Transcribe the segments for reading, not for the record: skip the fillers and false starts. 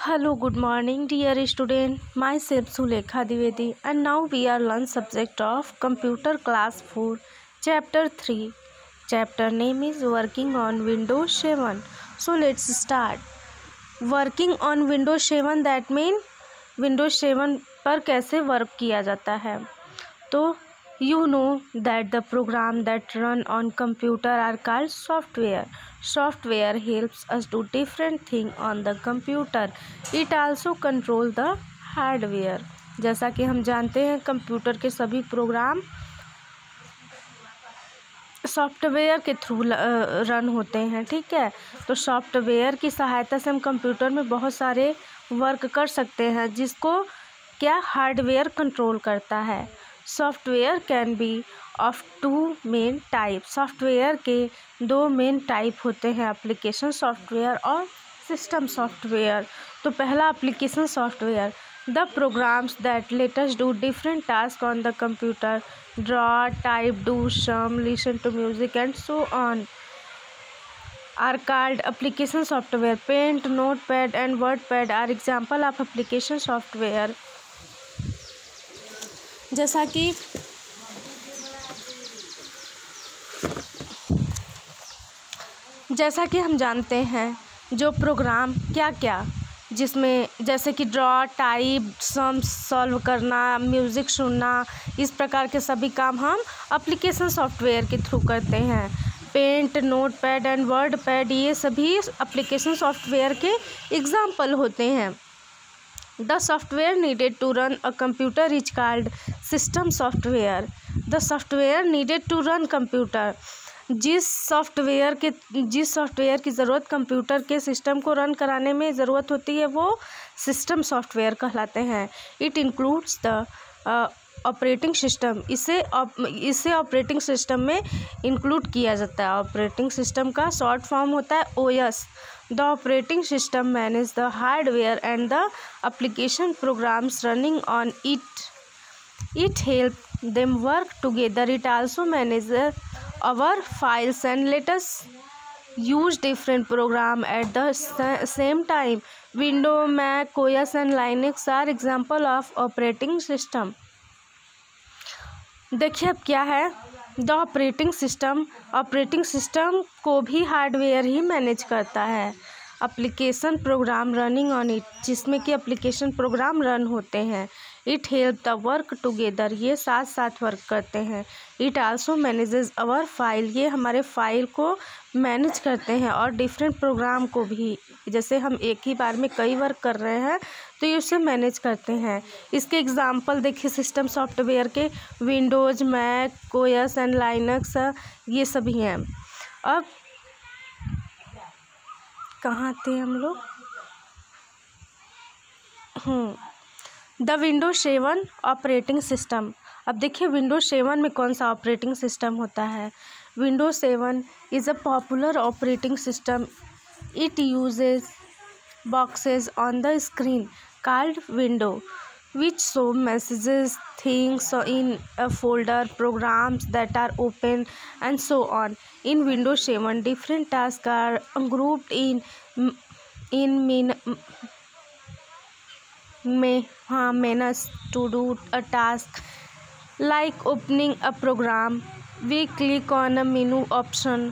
Hello, good morning, dear student. Myself Sulekha Dwivedi, and now we are learn subject of Computer Class 4, Chapter 3. Chapter name is Working on Windows 7. So let's start. Working on Windows 7 that mean Windows 7 पर कैसे work किया जाता है. तो you know that the program that run on computer are called software. Software helps us do different thing on the computer. It also control the hardware. जैसा कि हम जानते हैं कंप्यूटर के सभी प्रोग्राम सॉफ्टवेयर के थ्रू रन होते हैं. ठीक है, तो सॉफ्टवेयर की सहायता से हम कंप्यूटर में बहुत सारे वर्क कर सकते हैं जिसको क्या हार्डवेयर कंट्रोल करता है. Software can be of two main type. Software के दो मेन टाइप होते हैं, एप्लीकेशन सॉफ्टवेयर और सिस्टम सॉफ्टवेयर. तो पहला application software, the programs that let us do different task on the computer, draw, type, do sum, listen to music and so on are called application software. Paint, Notepad and WordPad are example of application software. जैसा कि हम जानते हैं जो programme क्या क्या जिसमें जैसे कि ड्रॉ, टाइप, सम सॉल्व करना, म्यूज़िक सुनना, इस प्रकार के सभी काम हम एप्लीकेशन सॉफ्टवेयर के थ्रू करते हैं. पेंट, नोटपैड एंड वर्डपैड ये सभी एप्लीकेशन सॉफ्टवेयर के एग्जाम्पल होते हैं. The software needed to run a computer is called system software. The software needed to run computer, जिस सॉफ्टवेयर की ज़रूरत कंप्यूटर के सिस्टम को रन कराने में ज़रूरत होती है वो सिस्टम सॉफ्टवेयर कहलाते हैं. It includes the operating system. इसे ऑपरेटिंग सिस्टम में इंक्लूड किया जाता है. ऑपरेटिंग सिस्टम का शॉर्ट फॉर्म होता है OS. The operating system manage the hardware and the application programs running on it. It help them work together. It also manage our files and let us use different program at the same time. Windows, Mac, OS and Linux are example of operating system. देखिए अब क्या है, the operating system को भी hardware ही manage करता है. Application program running on it, जिसमें कि एप्लीकेशन प्रोग्राम रन होते हैं. It help the work together, ये साथ साथ वर्क करते हैं. It also manages our file, ये हमारे फाइल को मैनेज करते हैं और डिफरेंट प्रोग्राम को भी, जैसे हम एक ही बार में कई वर्क कर रहे हैं तो ये उसे मैनेज करते हैं. इसके एग्जांपल देखिए सिस्टम सॉफ्टवेयर के Windows, Mac, OS and Linux ये सभी हैं. अब कहाँ थे हम लोग? The Windows 7 operating system. अब देखिए विंडोज 7 में कौन सा ऑपरेटिंग सिस्टम होता है. Windows 7 is a popular operating system. It uses boxes on the screen called window which show messages, things in a folder, programs that are open and so on. In Windows 7 different tasks are grouped in menus. To do a task like opening a program, we click on a menu option.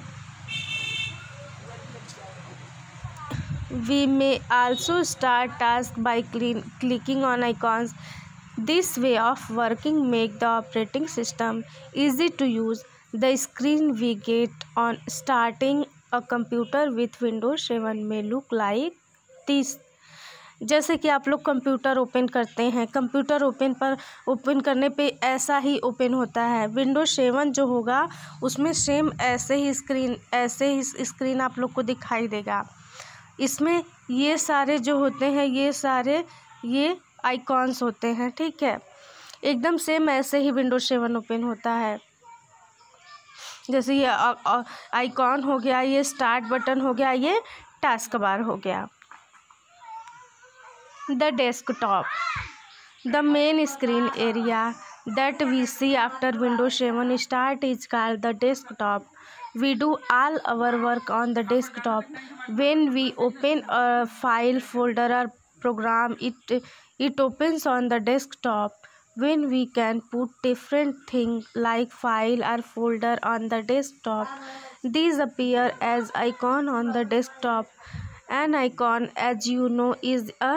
We may also start task by clicking on icons. This way of working make the operating system easy to use. The screen we get on starting a computer with Windows 7 may look like this. जैसे कि आप लोग computer open करते हैं, computer open करने पे ऐसा ही open होता है. विंडोज 7 जो होगा उसमें सेम ऐसे ही स्क्रीन आप लोग को दिखाई देगा. इसमें ये सारे जो होते हैं ये आइकॉन्स होते हैं. ठीक है, एकदम सेम ऐसे ही विंडोज 7 ओपन होता है. जैसे ये आइकॉन हो गया, ये स्टार्ट बटन हो गया, ये टास्क बार हो गया. The desktop, the main screen area that we see after Windows 7 start is called the desktop. We do all our work on the desktop. When we open a file, folder or program, it opens on the desktop when we can put different things like file or folder on the desktop. These appear as icon on the desktop. An icon, as you know, is a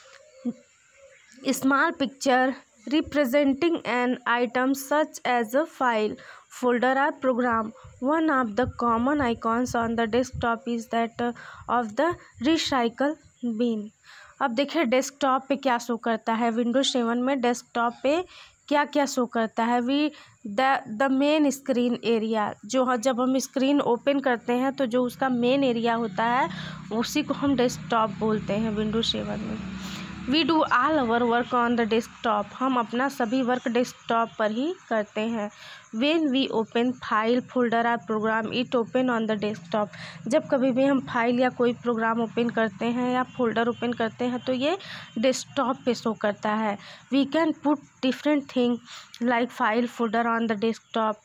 small picture representing an item such as a file, folder or program. One of the common icons on the desktop is that of the recycle bin. अब देखिए desktop पे क्या show करता है। Windows 7 में desktop पे क्या क्या शो करता है। द मेन स्क्रीन एरिया, जो जब हम स्क्रीन ओपन करते हैं तो जो उसका मेन एरिया होता है उसी को हम डेस्कटॉप बोलते हैं विंडोज 7 में। We do all our work on the desktop, हम अपना सभी वर्क डेस्कटॉप पर ही करते हैं। When we open file, folder और program, it open on the desktop, जब कभी भी हम फाइल या कोई प्रोग्राम ओपन करते हैं या फोल्डर ओपन करते हैं तो ये डेस्कटॉप पे शो करता है। We can put different thing like file, folder on the desktop.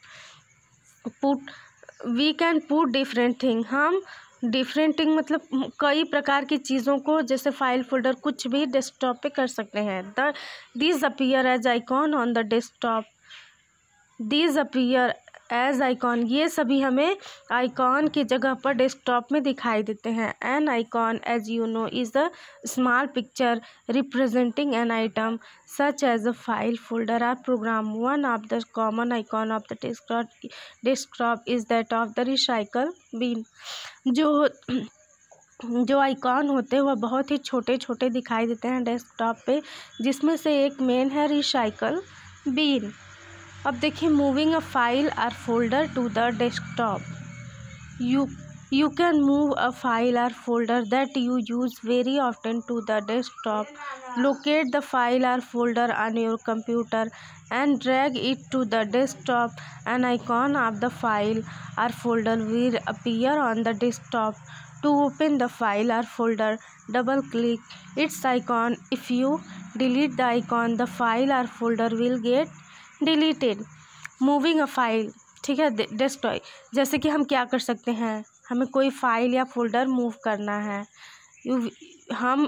We can put different thing, हम डिफरेंट थिंग मतलब कई प्रकार की चीज़ों को, जैसे फाइल, फोल्डर, कुछ भी डेस्कटॉप पे कर सकते हैं। These appear as icon on the desktop, these appear as icon, ये सभी हमें आइकॉन की जगह पर डेस्कटॉप में दिखाई देते हैं। An icon, as you know, is a small picture representing an item such as a file, folder or program. One of the common icon of the desktop is that of the recycle bin. जो icon होते हैं वह बहुत ही छोटे छोटे दिखाई देते हैं डेस्कटॉप पे, जिसमें से एक मेन है रिसाइकल बीन। अब देखिए, मूविंग अ फाइल और folder to the desktop, you can move a file or folder that you use very often to the desktop. Locate the file or folder on your computer and drag it to the desktop. An icon of the file or folder will appear on the desktop. To open the file or folder, double click its icon. If you delete the icon, the file or folder will get deleted. Moving a file, ठीक है, desktop, जैसे कि हम क्या कर सकते हैं, हमें कोई फाइल या फोल्डर मूव करना है। हम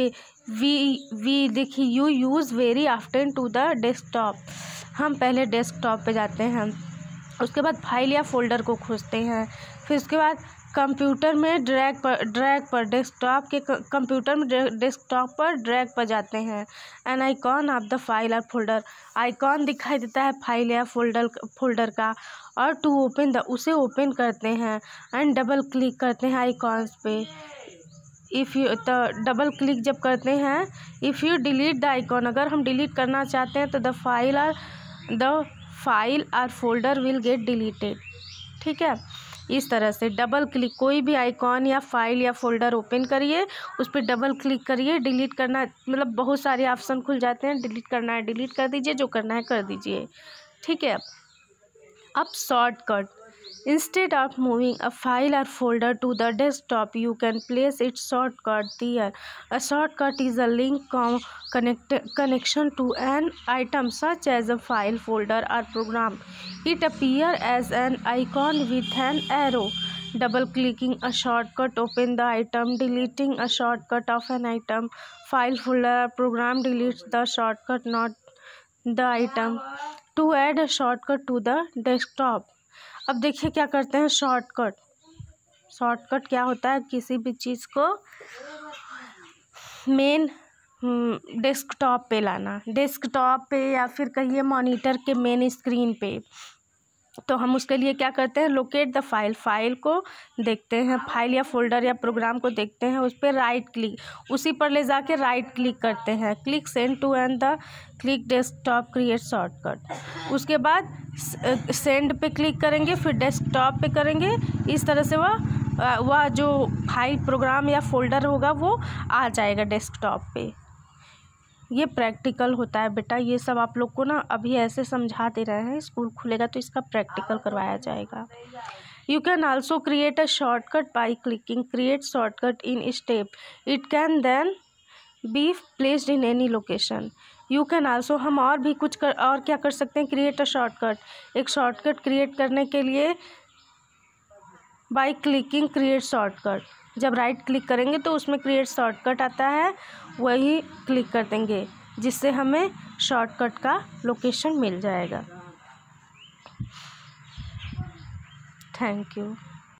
वी देखिए, you use very often to the desktop, हम पहले डेस्कटॉप पे जाते हैं, उसके बाद फाइल या फोल्डर को खोजते हैं, फिर उसके बाद कंप्यूटर में ड्रैग पर डेस्कटॉप पर ड्रैग पर जाते हैं। An icon of the file और फोल्डर, आइकॉन दिखाई देता है फाइल या फोल्डर का, और टू ओपन द, उसे ओपन करते हैं, एंड डबल क्लिक करते हैं आइकॉन्स पे। इफ़ यू डबल क्लिक जब करते हैं, if you delete the icon, अगर हम डिलीट करना चाहते हैं तो द फाइल और फोल्डर विल गेट डिलीटेड। ठीक है, इस तरह से डबल क्लिक, कोई भी आइकॉन या फाइल या फोल्डर ओपन करिए, उस पर डबल क्लिक करिए, डिलीट करना मतलब बहुत सारे ऑप्शन खुल जाते हैं, डिलीट करना है डिलीट कर दीजिए, जो करना है कर दीजिए। ठीक है, अब shortcut, instead of moving a file और folder to the desktop, you can place its shortcut there. A shortcut is a link connection to an item such as a file, folder or program. It appears as an icon with an arrow. Double clicking a shortcut open the item. Deleting a shortcut of an item, file, folder or program deletes the shortcut, not the item. To add a shortcut to the desktop, अब देखिए क्या करते हैं, shortcut क्या होता है, किसी भी चीज़ को मेन डेस्कटॉप पे लाना, डेस्कटॉप पे या फिर कहिए मॉनिटर के मेन स्क्रीन पे। तो हम उसके लिए क्या करते हैं, लोकेट द फाइल को देखते हैं, फाइल या फोल्डर या प्रोग्राम को देखते हैं, उस पर राइट क्लिक, उसी पर ले जाके राइट क्लिक करते हैं, click send to and the click desktop create shortcut. उसके बाद सेंड पे क्लिक करेंगे, फिर डेस्कटॉप पे करेंगे, इस तरह से वह जो फाइल, प्रोग्राम या फोल्डर होगा वो आ जाएगा डेस्कटॉप पे। ये प्रैक्टिकल होता है बेटा, ये सब आप लोग को ना अभी ऐसे समझा दे रहे हैं, स्कूल खुलेगा तो इसका प्रैक्टिकल करवाया जाएगा। You can also create a shortcut by clicking create shortcut in step, it can then be placed in any location. You can also, हम और भी कुछ और क्या कर सकते हैं, क्रिएट अ शॉर्टकट, एक शॉर्टकट क्रिएट करने के लिए बाय क्लिकिंग क्रिएट शॉर्टकट, जब राइट क्लिक करेंगे तो उसमें क्रिएट शॉर्टकट आता है, वही क्लिक कर देंगे, जिससे हमें शॉर्टकट का लोकेशन मिल जाएगा। Thank you.